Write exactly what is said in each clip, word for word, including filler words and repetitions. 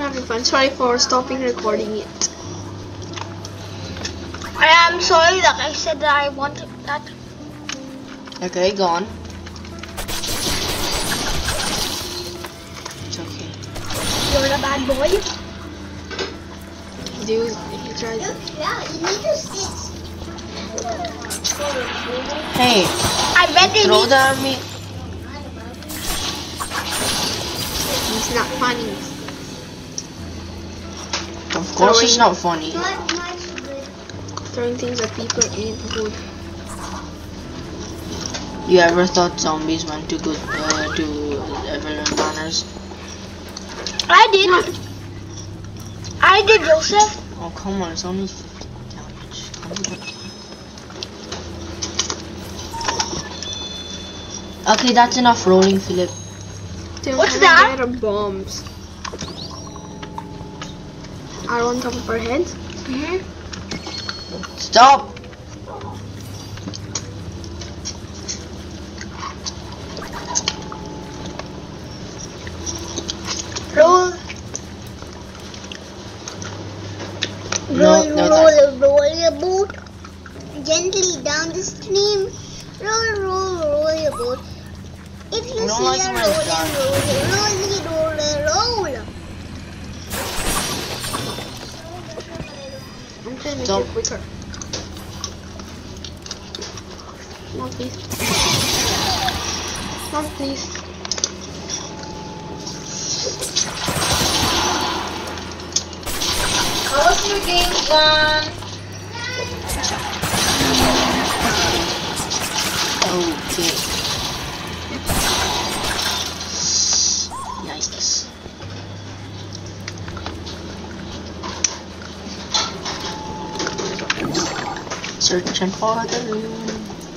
having fun. Sorry for stopping recording it. I am sorry that I said that I wanted that. Okay, go on. It's okay. You're a bad boy. Dude, you tried. Yeah, you need to sit. Hey, I bet they throw need. the army. It's not funny. Of course, it's not funny. Not much good. Throwing things at people ain't good. You ever thought zombies went to good uh, to villain banners? I did. I did, Joseph. Oh come on, it's only fifty damage. Come on. Okay, that's enough rolling, Philip. They What's have that? a lot of bombs. Are on top of our heads. Mm-hmm. Stop! Roll. No, roll, no, roll, that- roll your boat. Gently down the stream. Roll, roll, roll your boat. If you I don't see like a when roll, it's dark. roll, roll, roll, roll. I'm trying to make Stop. it quicker. No, please. No, please. How's your game gone? Okay. Yikes. Searching for the room.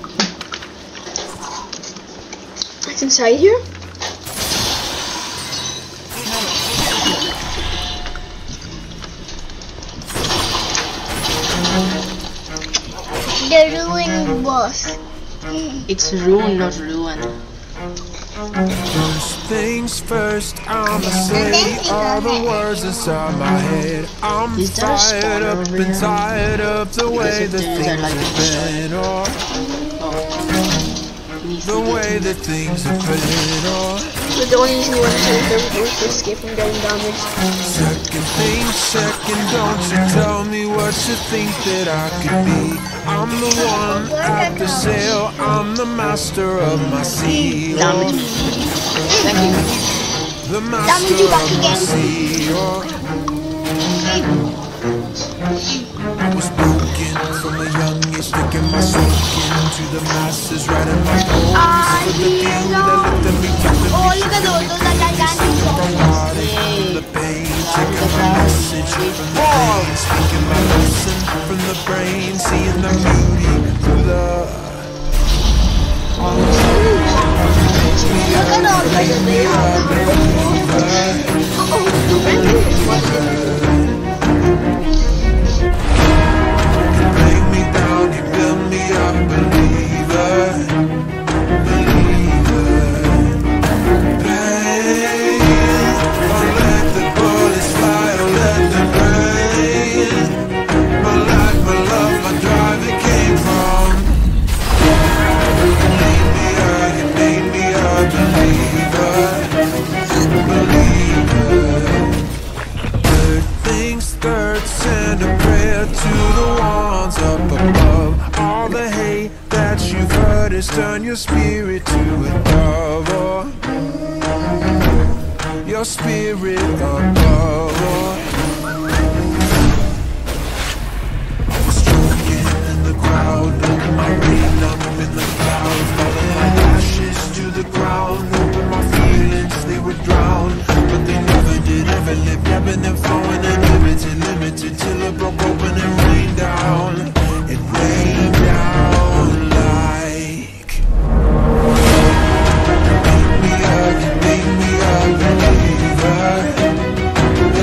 It's inside here? The ruined boss. It's ruin, not ruin. First things first, I'ma say all the words inside my head. I'm Is there a fired spawner up over and here? tired of the way if that there is, things I'd like to have destroy been, oh, Oh. Please the leave way it. that things have been, oh. But the only reason you want to save them is to escape from getting damaged. Second thing, second, don't you tell me what you think that I could be. I'm the one at the sail, I'm the master of my sea. Damage Oh, me. Thank you. the master you back of my again. sea. Oh. I was broken from a young age, sticking my soul into the masses, writing my poems Ah, for the few that looked at me, kept me Oh, look at those. Those are gigantic zombies. heartache from the pain, taking my message from the pain, speaking my lesson from the brain, seeing the beauty through the. Look at all Break me down, you build me up, believer, believer. Pain, I'll let the bullets fly, I'll let them rain. My life, my love, my drive, it came from. You made me a, you made me a believer, believer. Third things third, send a prayer to the ones up above. All the hate that you've heard is turn your spirit to a dove. Oh, your spirit above. Oh. I was choking in the crowd, letting my rain up in the clouds, falling like ashes to the ground. Hoping my feelings they would drown, but they never did. Ever live, ebbing and flowing and limited, limited till it broke open and rained down. It rained down like. Make me a, make me a believer.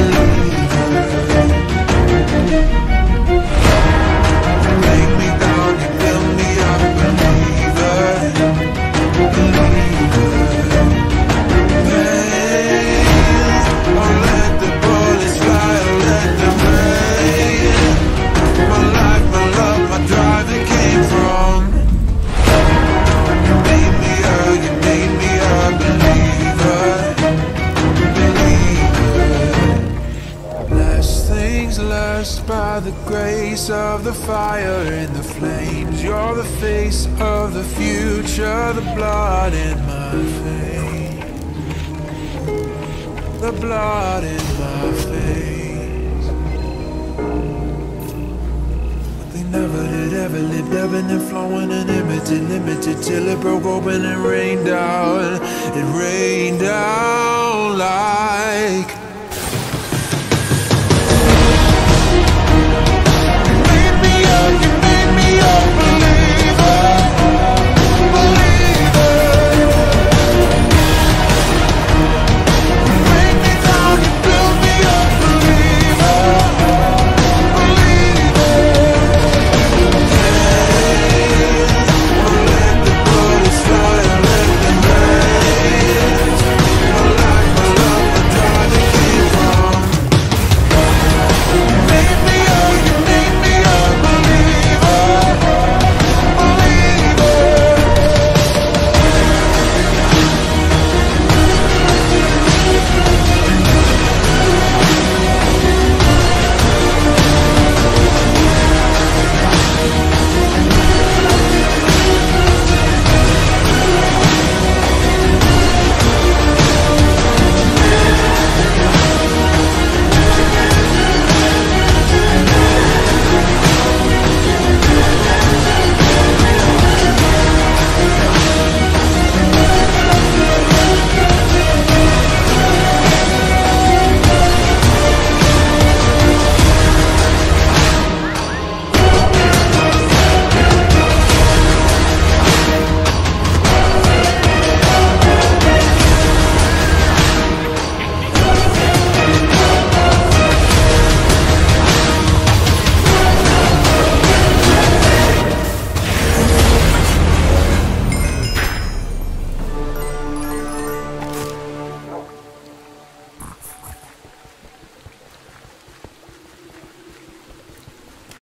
priceless by the grace of the fire in the flames. You're the face of the future, the blood in my veins, the blood in my veins. But they never did ever lived, ebbing and flowing and limited, limited till it broke open and rained down. It rained down like